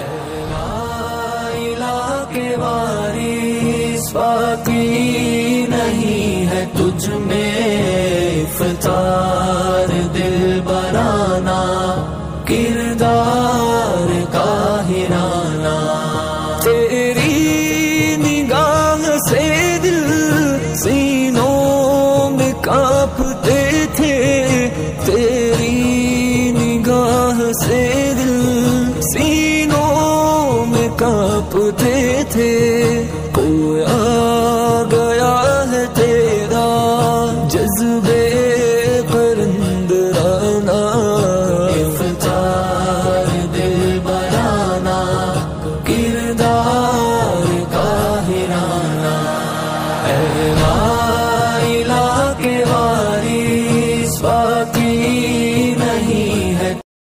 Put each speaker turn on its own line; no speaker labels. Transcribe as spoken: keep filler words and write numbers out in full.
के वारिस बाकी नहीं है तुझ में इफ्तार दिल बनाना किरदार का हिराना। तेरी निगाह से दिल सीनों में कांपते थे, तेरी निगाह से दिल सीनों में कांपते थे।